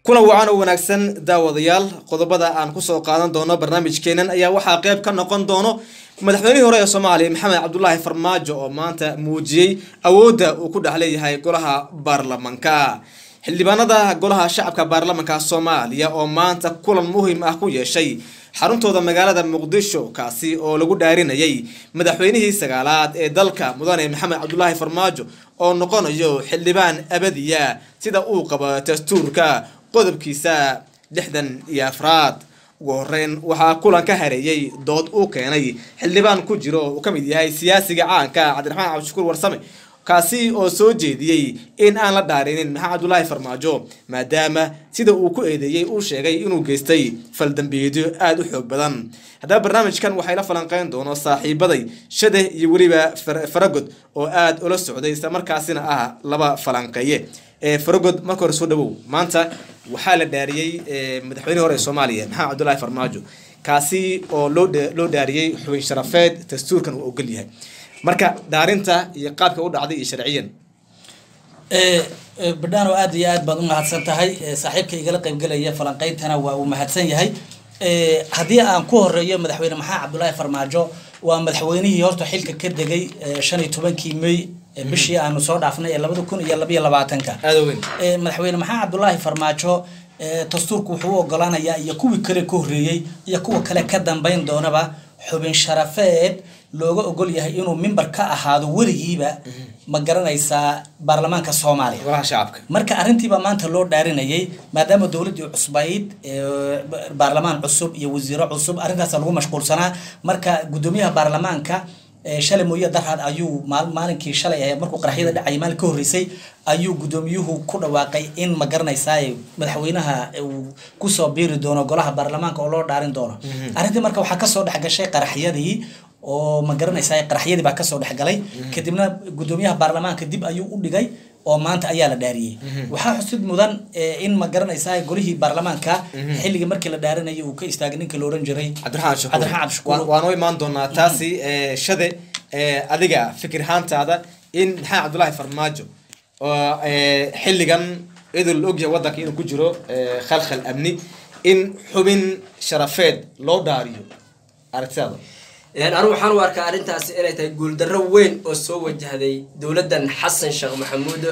kuna wacan oo wanaagsan daawadayaal qodobada aan ku soo qaadan doono barnaamijkeenan ayaa waxaa qayb ka noqon doono madaxweynihii hore ee Soomaaliya Maxamed Cabdullaahi Farmaajo oo maanta muujiyay awoodda uu ku dhaxleeyahay golaha baarlamaanka xildhibaanada golaha shacabka baarlamaanka Soomaaliya oo maanta kulan muhiim ah ku yeeshay xaruntooda magaalada Muqdisho kaasi oo lagu dhaarinayay madaxweynihii sagaalaad ee dalka mudane Maxamed Cabdullaahi Farmaajo oo noqonayo xildhibaan abadiya sida uu qabo dastuurka qodobkiisa 64 ugu horeyn waxaa kulan ka hareeyay dood uu keenay xildhibaan ku jiro oo kamid yahay siyaasiga caanka Cabdiraxmaan Cabdishakuur Warsame kaasi oo soo jeediyay in aan la dhaarinin Maxamed Cabdullaahi Farmaajo maadaama sida uu ku eedeeyay uu sheegay inuu geystay fal dambiyeedyo aad u xoog badan hada barnaamijkan waxay la falanqeyn doono saaxiibaday Shade iyo waliba Faragod oo aad ula socday isla markaasina ah laba falanqeeye Faragod marka hore soo dhawow maanta waxaa la dhaariyay madaxweynihii hore ee Soomaaliya Maxamed Cabdullaahi Farmaajo kaasi oo loo dhaariyay xubin sharafeed dastuurkan uu ogol yahay marka daarinta iyo qaabka u dhacday iyo sharciyan badano aad iyo aad baad u mahadsan tahay saaxiibka igala qayb galaya falanqeyntana waa uu mahadsan yahay hadii aan ku horeeyo madaxweyne Maxamed Cabdullaahi Farmaajo waa madaxweynihii horta xilka ka degay 15 May bishii aanu soo dhaafnay 2022 madaxweyne Maxamed Cabdullaahi Farmaajo dastuurku wuxuu ogolaanayaa iyo kuwii kale ka horeeyay iyo kuwa kale ka dambeyn doonaba xubin sharafeed looga ogol yahay inuu member ka ahaado warigiiba ma garanaysaa baarlamaanka Soomaaliya golaha shacabka marka arintiiba maanta loo dhaarinayay maadaama dawladdu cusbayd baarlamaan cusub iyo wasiiro cusub arintaas lagu mashquulsanaa marka gudoomiyaha baarlamaanka shalay mooye darhad ayuu maalinkii shalay ahayd markuu qaraxyada dhacay maalin ka horeysay ayuu gudoomiyuhu ku dhawaaqay in ma garanaysaa madaxweynaha uu ku soo biiri doono golaha baarlamaanka oo loo dhaarin doono arintii marka waxa ka soo dhaxgashay qaraxyadii oo ma garanaysaa qaraxyadii baa ka soo dhaxgalay kadibna gudoomiyaha baarlamaanka dib ayuu u dhigay oo maanta ayaa la dhaariyay waxa xusid mudan in ma garanaysaa golihii baarlamaanka xilliga markii la dhaarinayay uu ka istaagay ninka la oran jiray Cabdiraxmaan Cabdishakuur waan oo imaan doonaa taasi Shade adiga fikirhaantaada in Maxamed Cabdullaahi Farmaajo oo xilligan idil ogyahay wadanka inuu ku jiro khalkhal amni in xubin sharafeed loo dhaariyo aragtida أنا وحنا واركا أرنتاس إنه تقول دروين أو سوى جهدي دولة حسن شيخ محمود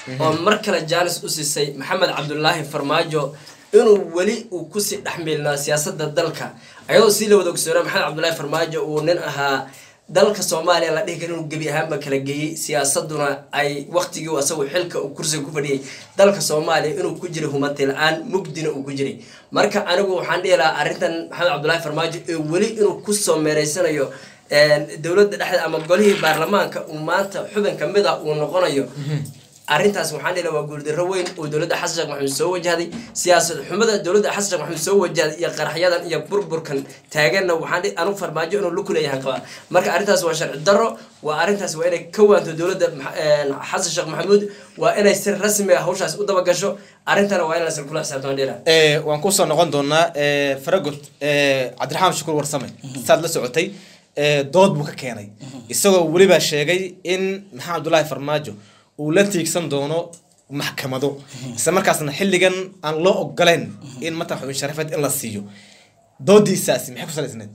ومركل جالس أسسي محمد عبد الله فرماجو إنه ولي وكسي أحملنا سياسة الدلكة أيضا سيلو دكتور محمد عبد الله فرماجو وننها دلك الصومالي لا ديك إنه جبي أهم كلاجي سياستنا أي وقت جو أسوي حلقة وكرسي كفري دلك الصومالي إنه كجري هم الآن مقدن وكجري مركا أنا وحندي لا أرنتن محمد عبد الله فرماجو ولي إنه كسر مريسنا يو دولة الأحد أما قاله برلمان كأمات حبن كمدا ونقنا أرنتاس وحنا لو أقول دروين ودولة حسن محمد سوى جهدي سياسة حمدة دولة حسن محمد سوى جهدي يا قرحيادا يا بربر كان تاجرنا وحنا أنا فرماجو إنه لكل يهقى مرك أرنتاس وشرع الدرة وأرنتاس وأنا كونت دولة حسن شيخ محمود وأنا يصير رسمي هوش أس قدام قشوا أرنتنا وأنا نسأل كل ساعتين دينا وانكوسا نقندونا فرقت عبدالرحمن عبدishakuur Warsame saad la socotay dood buu ka keenay isagoo waliba sheegay in Maxamed Cabdullaahi Farmaajo uu la tiigsan doono maxkamado isla markaasna xilligan aan loo ogoleen in mata xubin sharafeed in la siiyo doodiisaasi maxay ku salaysnayd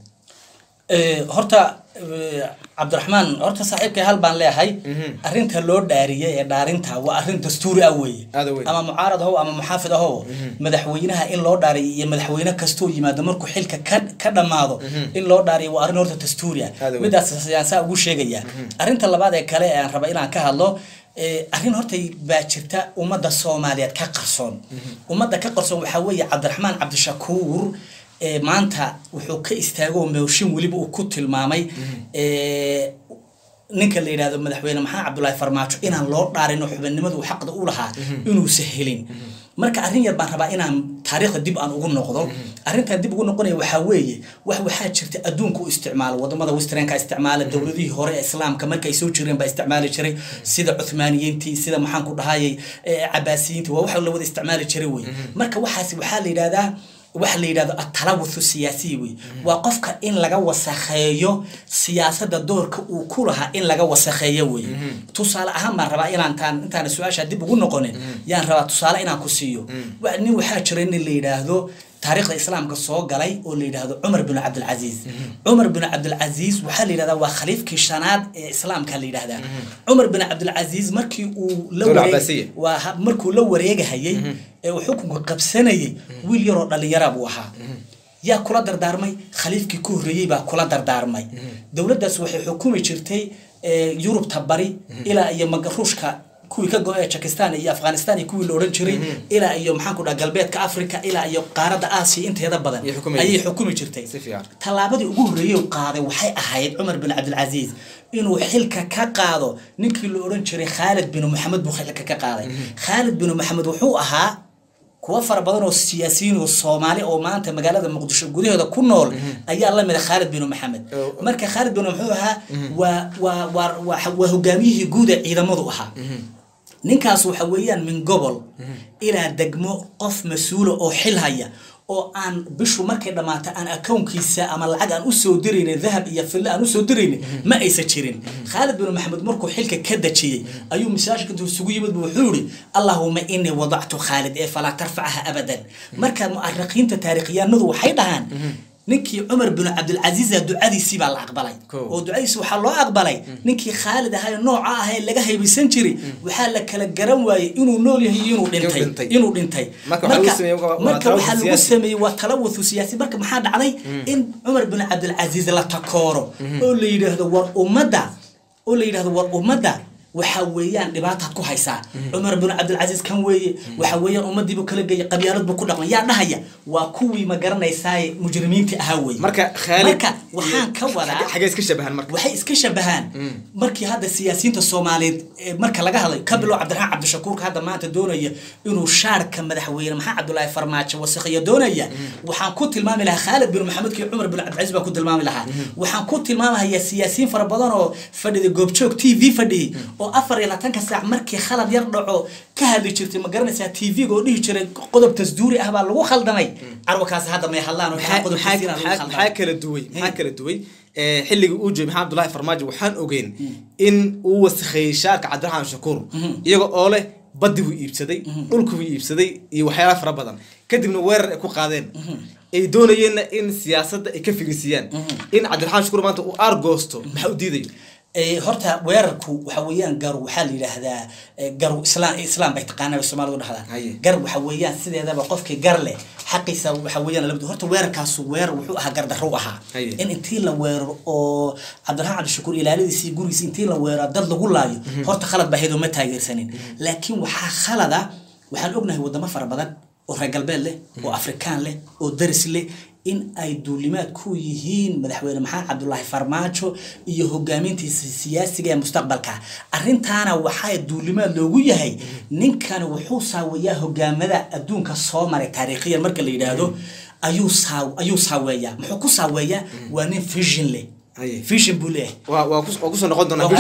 horta Cabdiraxmaan horta saaxiibkay hal baan leeyahay arinta loo dhaariyay ee dhaarinta waa arin dastuuri ah weeye ama mucaarad ah ama muxaafid ah madaxweynaha in loo dhaariyo iyo madaxweyne kasto yimaado markuu xilka ka dhamaado in loo dhaariyo waa arin horta dastuuri ah midaas siyaasad ugu sheegaya arinta labaad ee kale aan raba inaan ka hadlo arrin horta baa jirta ummadda Soomaaliyeed ka qarsoon ummadda ka qarsoon waxa weeye Cabdiraxmaan Cabdishakuur maanta wuxuu ka istaago meeshin waliba uu ku tilmaamay ninka la yiraahdo madaxweyne Maxamed Cabdullaahi Farmaajo inaan loo dhaarino xubinimadu xaqda u lahaa inuu sahelin marka arrin yar baan rabaa inaan taariikhda dib aan ugu noqdo arrinta dib ugu noqonaya waxa weeye waxa jirta adduunka u isticmaalo wadamada westernka isticmaala dawladihii hore ee islaamka markay soo jireen ba isticmaali jiray sida Uthmaaniyiintii sida maxaan ku dhahayay Cabaasiyiintii waa waxa la wada isticmaali jiray way marka waxaas waxa la yiraahdaa waxa la yiraahdo at-talawuth siyaasi wey waa qofka in laga wasakheeyo siyaasadda doorka uu ku lahaa in laga wasakheeyo wey tusaale ahaan ma raba intaan su'aasha dib ugu noqonin yaan raba tusaale inaan ku siiyo nin waxa jira in la yiraahdo taariikhda islaamka soo galay oo la yiraahdo Umar bin Abdul Aziz Umar bin Abdul Aziz waxa la yiraahdaa waa khaliifkii shanaad ee islaamka la yiraahdaa Umar bin Abdul Aziz markii uu la wareegayay ee uu xukunka qabsanayay wiil yar oo dhalinyaro buu ahaa yaa kula dardaarmay khaliifkii ku horeeyay baa kula dardaarmay dawladdaas waxay xukumi jirtay Yurubta bari ilaa iyo Ruushka kuwii ka go'ay Pakistan iyo Afghanistan iyo kuwii la oran jiray ilaa iyo maxaan ku dhahay galbeedka Afrika ilaa iyo qaaradda Aasiya inteeda badan ayay xukumi jirtay talaabadii ugu horeeyay uu qaaday waxay ahayd Umar bin Abdul Aziz inuu xilka ka qaado ninkii la oran jiray Khalid bin Muhammad buu xilka ka qaaday Khalid bin Muhammad wuxuu ahaa kuwa fara badan oo siyaasiyiin oo Soomaali oo maanta magaalada Muqdisho gudaheeda ku nool ayaa la mid Khalid bin Muhammad marka Khalid bin Muhammad waa hogaamiyihii guud ee ciidamadu ahaa ninkaas waxa weeyaan min gobol ila degmo qof mas'uul oo xil haya oo aan bishu markay dhamaato aan accountkiisa ama lacag aan u soo direyna dahab iyo fil aan u soo direyna ma aysan jirin Khalid bin Muhammad markuu xilka ka dajiyay ayuu masaajidka intuu isugu yimid wuxuu yiri Allahumma inni wada'tu Khalid fala tarfa'ha abadan marka mu'arriqiinta taariikhiyaanadu waxay dhahaan ninkii Umar bin Abdul Aziz ducadiisii baa la aqbalay oo ducadiisii waxa loo aqbalay ninkii Khalid ahaa nooca ah laga haybisan jiray waxa la kala garan waayay inuu nool yahay inuu dhintay marka waxa lagu sameeyay waa talawuth siyaasi marka maxaa dhacday in Umar bin Abdul Aziz la takooro oo la yiraahdo war ummada waxa weeyaan dhibaatad ku haysaa Umar bin Abdul Aziz kan weeye waxa weeyaan ummadiibu kala geeyay qabyaalad buu ku dhaqmay yaa dhahaya waa kuwii ma garanaysaa mujrimiinta ahaa weeye marka Khalid waxaan ka wadaa xagee iska shabahan marka waxay iska shabahan markii hadda siyaasiyiinta Soomaaliyeed marka laga hadlay kabilo Cabdiraxmaan Cabdishakuur hadda maanta doonaya inuu shaarka madaxweyne Maxamed Cabdullaahi Farmaajo wasakhiyo doonaya waxaan ku tilmaami lahaa Khalid bin Muhammad kii Umar bin Abdul Aziz baa ku tilmaami lahaa waxaan ku tilmaamayaa siyaasiyiin fara badan oo fadhida goobjoog TV fadhi afar iyo labaatan saac markii khalad yar dhaco ka hadli jirtay ma garanaysaa TV oo dhihi jiray qodob tasduuri ah baa lagu khaldamay arwakaas hadda ma hadlaan oo qodob tasdiir ah maxaa kala duway xilliga uu joogay Maxamed Abdullaahi Farmaajo waxaan ogeyn in uu wasakhay shaarka Cabdiraxmaan Shakuur iyaga oo leh baddi uu iibsaday dhulku uu iibsaday iyo waxyaalo fara badan kadibna weerar ay ku qaadeen ay doonayeen in siyaasadda ay ka fiirsiyaan in Cabdiraxmaan Shakuur maanta uu argoosto maxaa u diiday horta weerarku waxa weeyaan garu waxa la yiraahdaa garu islaam bay taqaanaa Soomaalidu dhahdaan gar waxa weeyaan sideedaba qofkii gar leh xaqiisa waxa weeyaan labadu horta weerarkaas wuxuu ahaa gar darro ahaa in intii la weeraro oo Cabdiraxmaan Cabdishakuur ilaaladiisii gurigiisa intii la weeraro dad lagu laayo horta khalad baa heedo ma taageersanin laakiin waxa khalada waxaan ognahay wadamo fara badan oo reer galbeed leh oo Afrikaan leh oo daris leh in ay duulimaad ku yihiin madaxweyne Maxamed Cabdullaahi Farmaajo iyo hogaamintiisa siyaasiga ee mustaqbalka arintaana waxa duulimaad loogu yahay ninkan wuxuu saawiyaa hogaamada adduunka soo maray taariikhiyan marka la yiraahdo ayuu saaweeyaa muxuu ku saaweeyaa waa nin vision leh vision buu leeyahay waa ku soo noqon doonaa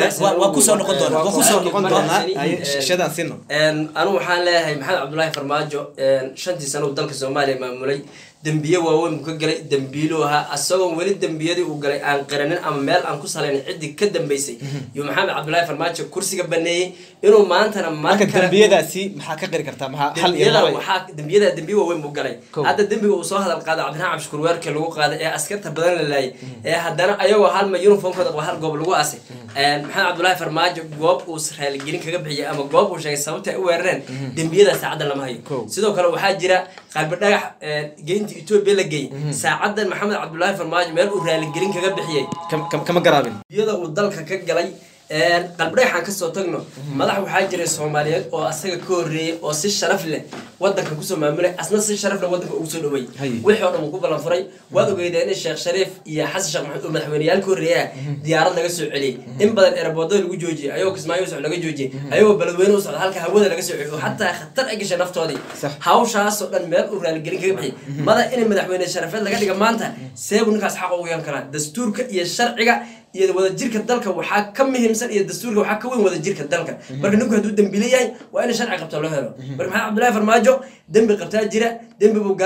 shadaan sino anu waxaan leeyahay Maxamed Cabdullaahi Farmaajo 5 sano dalka Soomaaliya maamulay dambiye waaweyn ka galay dambiilo aha asagoo wali dambiyadii uu galay aan qaranin ama meel aan ku salaynin cidi ka dambeysay iyo Maxamed Cabdullaahi Farmaajo kursiga baneeyay inuu maantana marka dambiyadaasi maxaa ka qari kartaa maxaa hal iyo laba waxa dambiye waaweyn buu galay hadda dambiga uu soo hadal qaaday Cabdiraxmaan Cabdishakuur weerarka lagu qaaday ee askarta badan la laayay ee haddana ayagoo hal ma uniformkooda waa hal goob lagu aasay Maxamed Cabdullaahi Farmaajo goob uu Israa'iil gelin kaga bixiyay ama goob uu sheegay sababta ay u weerareen dambiyada saacada lama hayo sidoo kale waxaa jira qalbi dhagax geynta Ethiopia la geeyay saacadan Maxamed Cabdullaahi Farmaajo meel uu raali gelin kaga bixiyay kama garaabin iyada uu dalka ka galay qalbi dhagaxan ka soo tagno madax waxaa jiray Soomaaliyeed oo asaga ka horeeyay oo si sharaf leh wadanka ku soo maamulay asna si sharaf leh wadanka ugu soo dhaway wixii oo dhan ku balan furay waad ogeydeen in Sheekh Shariif iyo Xasan Sheekh Maxamuud madaxweynayaal ka horeeyay diyaarad laga soo celiyay in badan airport lagu joojiyay ayuu Kismaayo soo laga joojiyay ayuu balweyne u socda halka hawada laga soo celiyo hatta khatar ay gashay naftoodii hawshaas oo dhan meel uu raali gelin kaga bixiyay mada in madaxweyne sharafeed laga dhigo maanta seebu ninkaas xaq ugu yeelan kara dastuurka iyo sharciga iyo wada jirka dalka waxa ka muhiimsan iyo dastuurka waxa ka weyn wada jirka dalka marka ninku haduu dambiile yahay waa in sharci qabto loo helo marka Maxamed Cabdullaahi Farmaajo dambi qabtaa jira dambi buu galay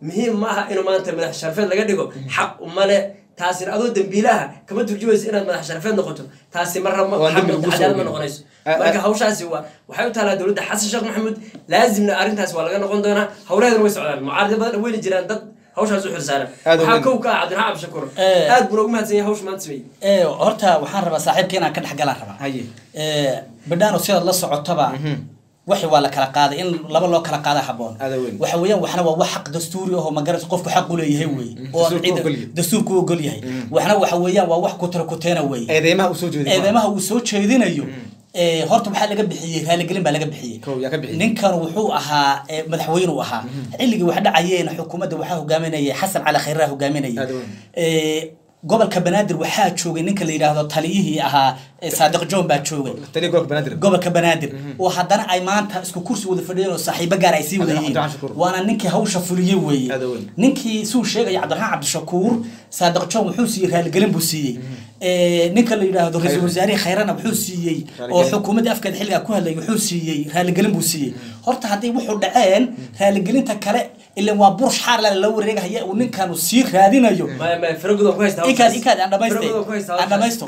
muhiim ma aha inuu maanta madax sharafeed laga dhigo xaq umale taasina adoo dambiilaha kama turjumayso inaad madax sharafeed noqoto taasi marra cadaalad ma noqonayso marka hawshaasi waxay u taalaa dowladda xasan sheekh maxamuud laazimna arrintaas waa laga noqon doonaa howlaheedana way socdaan mucaarado badan weyni jiraan dad hawshaas u xilsaaran waxaa kow ka ah cabdiraxmaan cabdishakuur aad buu ugu mahadsan yahay hawsha maanta sameeyey horta waxaan rabaa saaxiibka inaan ka dhex galaan rabaa bidhaano sidaad la socotaba waxi waa la kala qaaday in laba loo kala qaada haboon waxa weeyaan waxna waa wax xaq dastuuri ah oo magaras qofku xaq u leeyahay weey oo dastuurku ogol yahay waxna waxa weeyaan waa wax ku tiro ku teena weey eedeymaha uu soo jeedinayo horta waxa laga bixiyay raaligelin baa laga bixiyay ninkan wuxuu ahaa madaxweyne uu ahaa xilligii wax dhacayeen xukuumadda waxa hogaaminayay xasan cali khayra hogaaminayay gobolka banaadir waxaa joogay ninka la yiraahdo taliyihii ahaa Saadiq John baa joogay gobolka banaadir oo haddana ay maanta isku kursi wada fadhiyeen oo saaxiibo gaar ay sii wadayeen waana ninkii hawsha fuliyay weeye ninkii suu sheegay Cabdiraxmaan Cabdishakuur Saadiq John wuxuu siiyay raaligelin buu siiyay ninka la yiraahdo ra'iisul wasaare Khayrana wuxuu siiyay oo xukuumadda afkeed xilliga ku hadlay wuxuu siiyay raaligelin buu siiyay horta hadii wuxuu dhaceen raaligelinta kale إلا وابورش حار لو رجع هي ونكان وسير هذينايو ما فرقوا كويس إيكاد أنا بايستو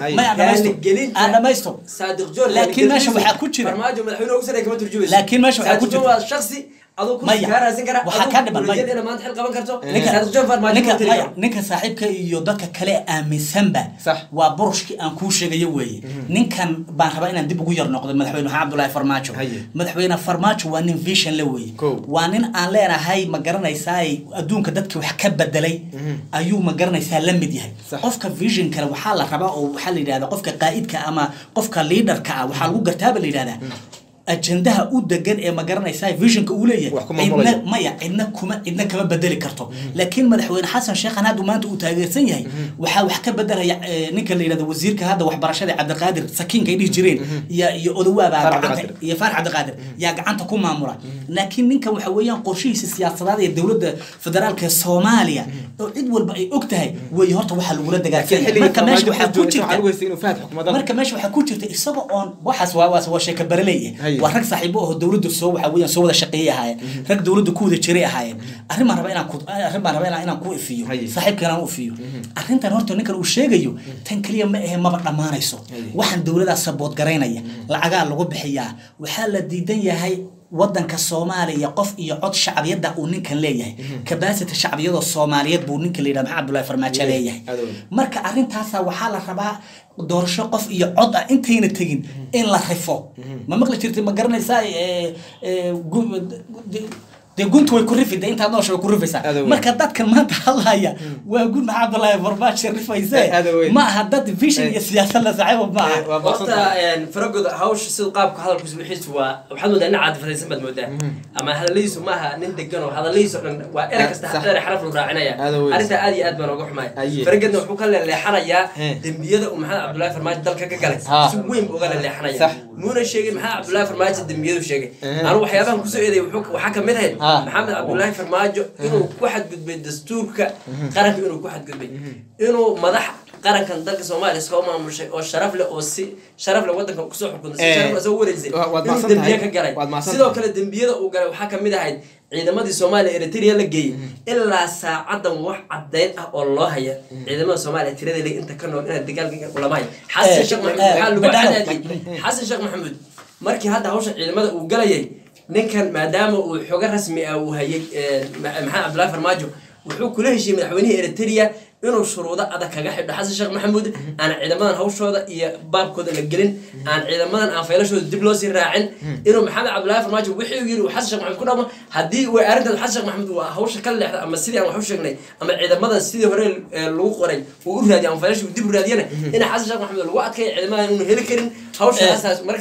أنا بايستو صادق جور لكن ماشي وحكوتشي فرماجو مدحون أكثر كمان ترجمة لكن ماشي وحكوتشي شخصي أدو كل كارا زنكرا وحكاد بالماء أنا ما أنت حلقة بنكرتو صادق جور فرماجو نك صاحبك يودك كلا أمسنبا وابورش أنكوش جيوي نكان بانخبائنا ندب غير نقد مدحون عبد الله فرماجو مدحون فرماجو وان فيشن لوي وانين أنا هاي magaranaysaa adduunka dadka wax ka bedelay ayuu magaranaysaa la mid yahay qofka vision kale waxa la rabaa oo waxa la yiraahdaa qofka qaa'idka ama qofka leaderka ah waxa lagu gartaaba la yiraahdaa ajendaha u degan ee magaranaysaa visionka uu leeyahay idna kama bedeli karto laakiin madaxweyne xasan sheekh hadu maanta uu taageersan yahay waxa wax ka bedelaya ninka la yiraahdo wasiirka hadda waxbarashada Cabdiqaadir Sakiinka ay jireen iyo odawaaba iyo Faarax Cabdiqaadir yaa gacanta ku maamula laakiin ninka waxa weeyaan qorshihiisa siyaasadeed ee dawladda federaalka Soomaaliya oo cid walba ay og tahay way horta waxa lagu la dagaalsan marka meesha waxa ku jirta isagoo on waxaas waa sheeka baraleeyay ورك صاحبه هو دولة السو حويان سو ولا شقية هاي رك دولة كودة شريعة هاي أرهم أنا أنا كوي فيه صاحب كلام فيه أرهم تنورت نكر وشيء جيو تنكليه ما بقى ما رئيسه واحد دولة السبوت قرينية العجال لغو بحياه وحالة ديدية هاي ودن كالصومالي يقف يعود شعبية دا ونك ليه كباسة الشعبية الصومالية بونك اللي رمح عبد الله فرماش ليه مركا أرين تاسا وحالة ربا دور شقف يعود انتين تجين إن لا خفوا ما مقلش ترتي ما قرنا يساي دي قلت ويكرفي ده انت نوش ويكرفي سا مركا دات كان ما تحلها ويقول عبد الله فرماش شرف يساي ما هدات فيشن السياسة لا صعبة معه وقت يعني فرقوا هاوش سيد قابك هذا الكسب الحس وحمد أن عاد في سمد مودع أما هذا ليس معها نندقنا وهذا ليس وإرك استحضر حرف الراعنية أنت عادي أدمر وقح معي فرقنا وحكوا اللي حريا دمبيده ومحمد عبد الله فرماش دلك كجلس سوين بقول اللي حريا مو الشيء محمد عبد الله فرماش دمبيده وشيء أنا وحيابهم كسر إيدي وحكم منهن محمد عبد الله فرماجو إنه واحد قد بالدستور قرن إنه واحد قد بي إنه مدح قرن كان ذلك سومالي سوما مش والشرف له أوسي شرف له ودك كسوح كنا شرف له زور الزين دمبيا كجري سيدو كله دمبيا وجري وحكم مده هاي عندما دي سومالي إريتريا لجي إلا ساعة واحد عدين الله هي عندما سومالي إريتريا اللي أنت كانوا إن الدجال ولا ماي حسن الشيخ محمود حسن الشيخ محمود مركي هذا هوش عندما وجري ninkan maadaama uu xoga rasmi ah uu hayay maxamed Cabdullaahi Farmaajo wuxuu kula heshiiyay madaxweynaha Eritrea inuu shuruudo adag kaga xidho Xasan Sheekh Maxamuud aan ciidamadan hawshooda iyo baabkooda la gelin aan ciidamadan aan faylashooda dib loo sii raacin inuu maxamed Cabdullaahi Farmaajo wixii uu yiri Xasan Sheekh Maxamuud ku dhamo hadii uu arinta Xasan Sheekh Maxamuud waa hawsha kala leexda ama sidii aan wax u sheegnay ama ciidamadan sidii hore lagu qoray uu u raadiyay aan faylashooda dib u raadiyana in Xasan Sheekh Maxamuud lagu adkay ciidamadan inuu heli karin hawsha asaas marka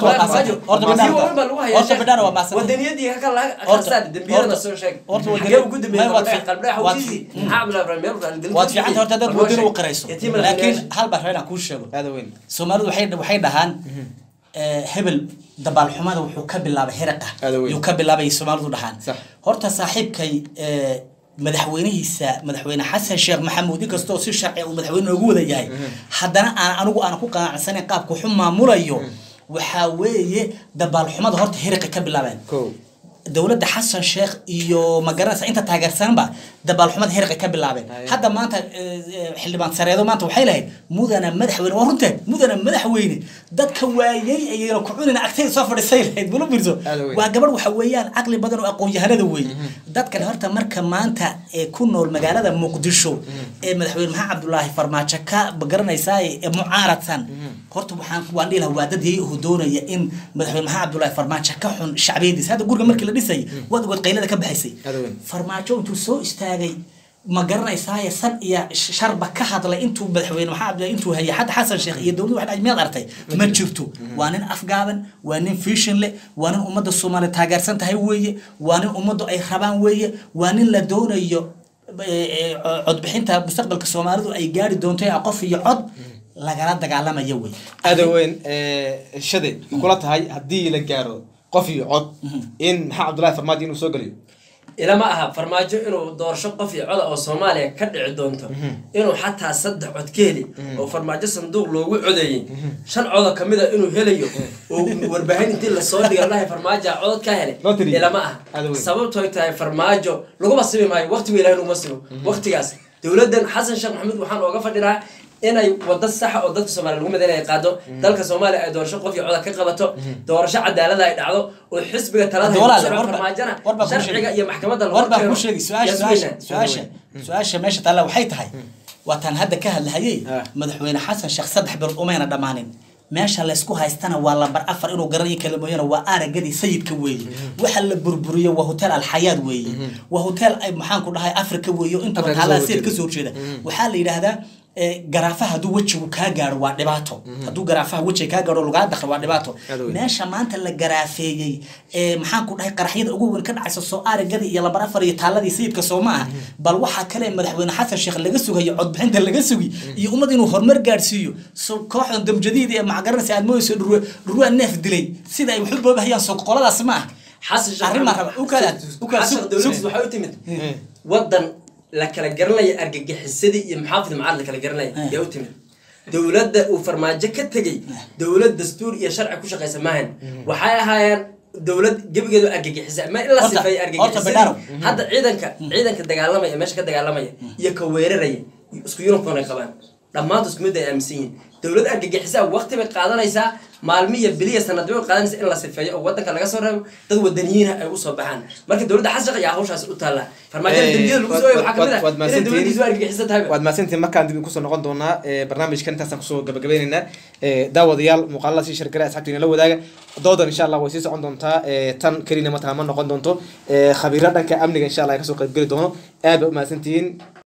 ودنيتي هكذا خساد دمبيرنا سو شيء حكوا قد ما قلبنا حوزي عامل برميل وفي عند هرت دad wadiro u qarayso laakiin hal baa reena ku sheego Soomaalidu waxay dhahaan hebel dabal xumada wuxuu ka bilaabay hiraqa uu ka bilaabay Soomaalidu dhahaan horta saaxiibkay madaxweyne Xasan Sheekh Maxamuud kasto si sharci uu madaxweyne ugu wada yahay haddana aan ku qanacsanayn qaabku xum maamulayo waxa weeye dabal xumada horta hiriqa ka bilaabeen dowladda xasan sheekh iyo magaranaysa inta taageersanba dabaalxumada heerka ka bilaabeen hadda maanta xildhibaan sareedo maanta waxay lahayd mudana madaxweyne waa runteed mudana madaxweyne dadka waayay ayayna ku cunina agtay soo fadhisay lahayd bulu birso waa gabadh waxa weeyaan caqli badan oo aqoon yahanada weeye dadkan horta marka maanta ee ku nool magaalada muqdisho ee madaxweyne maxamed cabdullaahi farmaajo ka garanaysaa ee mucaaradsan horta waan dhihi lahaa waa dad yay u doonaya in madaxweyne maxamed cabdullaahi farmaajo ka xun shacbiyadiisa hadda guriga markii la dhisay waad ogood qaylada ka baxaysay farmaajo intuu soo istaagay ma garanaysaa san iyo sharba ka hadlay intuu madaxweyne maxamed intuu hayay xad xasan sheekh iyo dowladda wax ajmeed artay ma jirto waa nin afgaaban waa nin vision leh waa nin ummadda Soomaaliya taageersan tahay weeye waa nin ummaddu ay rabaan weeye waa nin la doonayo cod bixinta mustaqbalka Soomaalidu ay gaari doonto qof iyo cod lagala dagaalamayo weeye adaweyn shade kula tahay hadii la gaaro qof iyo cod in maxamed cabdullaahi farmaajo inuu soo galiyo ila ma aha farmaajo inuu doorsho qof iyo cod oo Soomaaliya ka dhici doonto inuu xataa 3 cod ka heli oo farmaajo sanduuq loogu codeeyay 5 cod kamid ah inuu helayo oo warbaahin intii la soo dhigay lahay farmaajo cod ka helay ila ma aha sababtoo ay tahay farmaajo lagu basibi maayo waqtiga Ilaahay lagu basibo waqtigaas dawladdan xasan sheekh maxamed waxaan ooga fadhiraa inay wada sax oo dadka Soomaaliya lagu madeynay qaado dalka Soomaaliya ay doorsho qof iyo cod ka qabato doorasho cadaalad ay dhacdo oo xisbiga talada farmaajana sharciga iyo maxkamadda lagu warba ku sheegay su'aasha meesha tala waxay tahay wataan hadda ka hadlayay madaxweyne xasan sheekh 3 bilood umayna dhamaanin meesha la isku haystana waa lambar 4 inuu garanay kalamoyana waa aragadii sayidka weeye waxa la burburiyo waa hotel al hayat weeye waa hotel ay maxaan ku dhahay Afrika weeyo inta kala sayid ka soo jeeda waxa la yiraahdaa garaafaha haduu wajigu ka gaaro waa dhibaato haduu garaafaha wajiga ka gaaro lugaa dakhlo waa dhibaato meesha maanta la garaafeeyay maxaan ku dhahay qaraxyada ugu weyn ka dhacaysa soo aragada iyo lambar 4 iyo taaladii sayidka Soomaa bal waxa kale madaxweyne xasan sheekh laga sugayo cod bixinta laga sugi iyo ummad inuu horumar gaarsiiyo soo kooxdan damjadiid ee macgaranaysa aad mooyso dhurwa neef dilay sida ay wuxuu boobahayaan soo qoladaas ma xasan sheekh arrin ma raba u kala dawladdu waxa u timid wadan la kala garanaya argagixisadii iyo maxaafid macad la kala garanaya yaa u timid dawladda uu farmaajo ka tagay dawlad dastuur iyo sharci ku shaqeysa maahan waxay ahaayeen dawlad gabigeedu argagixisa ma illa sifay argagixisa hadda ciidanka dagaalamaya meesha ka dagaalamaya iyo ka weeraraya isku uniform ay qabaan dhammaan isku mid ay aaminsan dawlad argagixisa waqti bay qaadanaysaa maalmiya biliya sanadyo qaadanaysa in la sifeeyo oo wadanka laga soo reebo dad wadaniyiin ay u soo baxaan marka dawladda xashiq ayaa hawshaas u taala farmaajada dambiyada lagu soo waxa kamid ah in dawladdu argagixisa tahay waad maasantiin markaan dib ku soo noqon doonaa barnaamijkan intaas ku soo gabagabeynayna daawadayaal muuqaalada si shirkada asxaabtiina la wadaaga doodan insha Allah way sii socon doontaa tan kaliya ma taama noqon doonto khabiirada dhanka amniga insha Allah ay ka soo qayb gali doono aad u maasantiin